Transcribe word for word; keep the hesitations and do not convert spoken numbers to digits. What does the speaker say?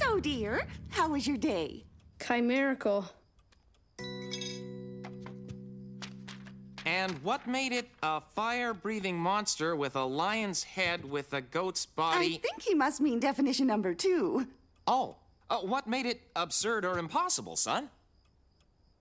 So, dear, how was your day? Chimerical. And what made it a fire-breathing monster with a lion's head with a goat's body? I think he must mean definition number two. Oh, uh, what made it absurd or impossible, son?